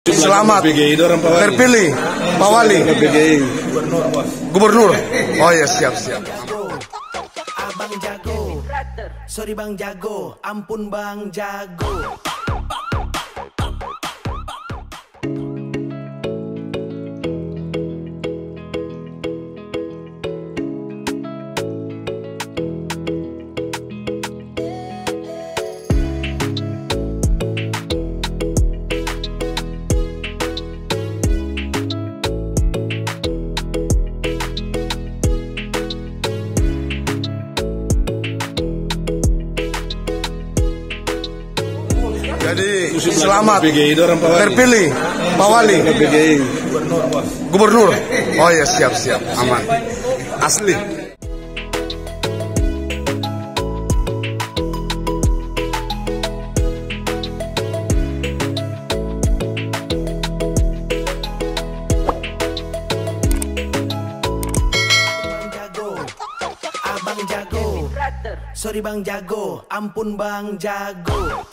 Selamat terpilih Pak Wali Gubernur. Oh ya, siap. Abang jago, sorry Bang Jago, ampun Bang Jago. Jadi selamat terpilih Pak Wali Gubernur. Oh ya, siap, aman, asli. Abang jago, sorry Bang Jago, ampun Bang Jago.